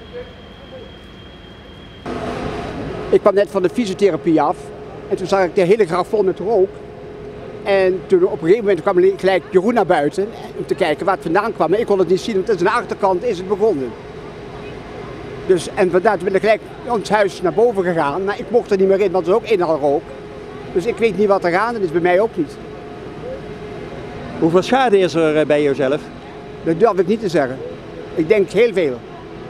Ik kwam net van de fysiotherapie af en toen zag ik de hele gracht vol met rook. En toen op een gegeven moment kwam gelijk Jeroen naar buiten om te kijken waar het vandaan kwam. Maar ik kon het niet zien, want aan de achterkant is het begonnen. Dus, en vandaar ben ik gelijk ons huis naar boven gegaan, maar ik mocht er niet meer in, want er is ook eenmaal rook. Dus ik weet niet wat er gaande is, bij mij ook niet. Hoeveel schade is er bij jezelf? Dat durf ik niet te zeggen. Ik denk heel veel.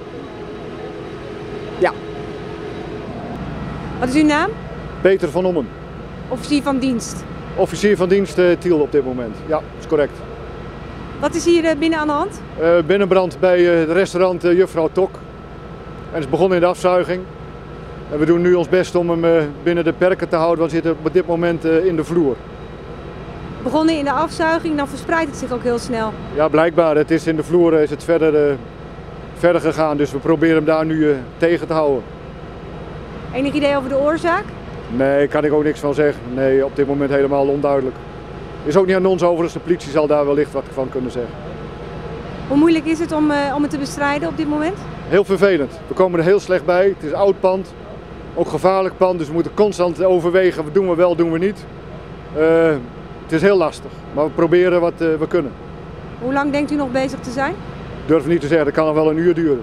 Ja. Wat is uw naam? Peter van Ommen. Officier van dienst. Officier van dienst Tiel op dit moment. Ja, dat is correct. Wat is hier binnen aan de hand? Binnenbrand bij het restaurant Juffrouw Tok. En het is begonnen in de afzuiging. En we doen nu ons best om hem binnen de perken te houden, want we zitten op dit moment in de vloer. Begonnen in de afzuiging, dan verspreidt het zich ook heel snel. Ja, blijkbaar. Het is in de vloer is het verder gegaan, dus we proberen hem daar nu tegen te houden. Enig idee over de oorzaak? Nee, daar kan ik ook niks van zeggen. Nee, op dit moment helemaal onduidelijk. Is ook niet aan ons over, dus de politie zal daar wellicht wat van kunnen zeggen. Hoe moeilijk is het om het te bestrijden op dit moment? Heel vervelend. We komen er heel slecht bij. Het is een oud pand, ook gevaarlijk pand, dus we moeten constant overwegen, wat doen we wel, doen we niet. Het is heel lastig, maar we proberen wat we kunnen. Hoe lang denkt u nog bezig te zijn? Ik durf niet te zeggen, dat kan nog wel een uur duren.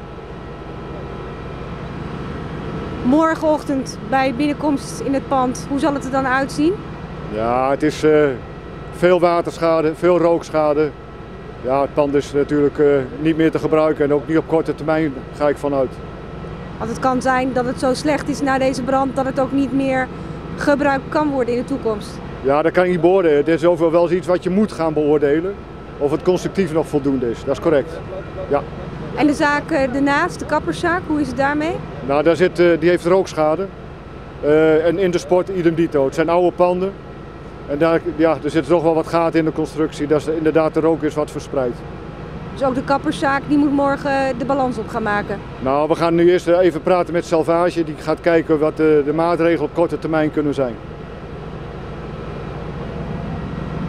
Morgenochtend bij binnenkomst in het pand, hoe zal het er dan uitzien? Ja, het is veel waterschade, veel rookschade. Ja, het pand is natuurlijk niet meer te gebruiken en ook niet op korte termijn, ga ik vanuit. Want het kan zijn dat het zo slecht is na deze brand dat het ook niet meer gebruikt kan worden in de toekomst. Ja, dat kan ik niet beoordelen. Het is overal wel eens iets wat je moet gaan beoordelen. Of het constructief nog voldoende is, dat is correct. Ja. En de zaak daarnaast, de kapperszaak, hoe is het daarmee? Nou, die heeft rookschade. En in de sport idem dito. Het zijn oude panden. En daar, ja, er zitten toch wel wat gaten in de constructie. Dat inderdaad de rook is wat verspreid. Dus ook de kapperszaak, die moet morgen de balans op gaan maken? Nou, we gaan nu eerst even praten met Salvage. Die gaat kijken wat de maatregelen op korte termijn kunnen zijn.